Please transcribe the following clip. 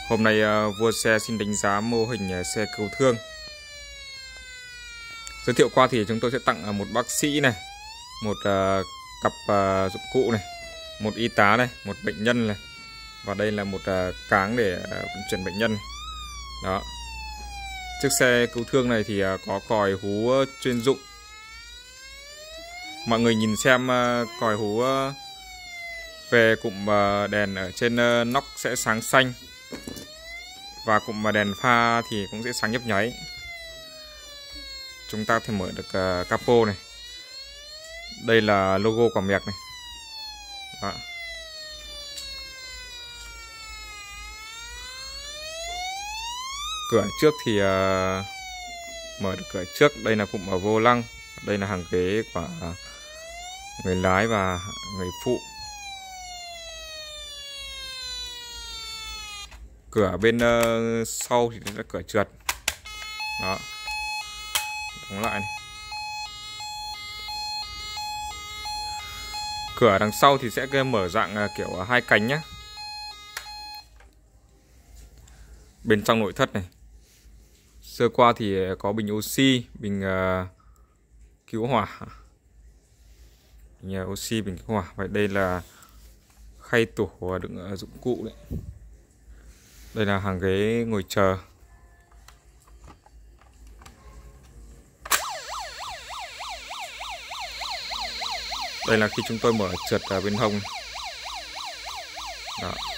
Hôm nay vua xe xin đánh giá mô hình xe cứu thương. Giới thiệu qua thì chúng tôi sẽ tặng một bác sĩ này, một cặp dụng cụ này, một y tá này, một bệnh nhân này, và đây là một cáng để vận chuyển bệnh nhân. Đó. Chiếc xe cứu thương này thì có còi hú chuyên dụng. Mọi người nhìn xem còi hú về cụm đèn ở trên nóc sẽ sáng xanh, và cụm đèn pha thì cũng sẽ sáng nhấp nháy. Chúng ta có thể mở được capo này. Đây là logo quả mẹc này. Đó. Cửa trước thì mở được cửa trước. Đây là cụm ở vô lăng. Đây là hàng ghế của người lái và người phụ. Cửa bên sau thì là cửa trượt. Đó. Đóng lại này. Cửa đằng sau thì sẽ mở dạng kiểu hai cánh nhé. Bên trong nội thất này, sơ qua thì có bình oxy, bình cứu hỏa, bình oxy, bình cứu hỏa. Và đây là khay tủ đựng dụng cụ đấy. Đây là hàng ghế ngồi chờ. Đây là khi chúng tôi mở trượt bên hông. Đó.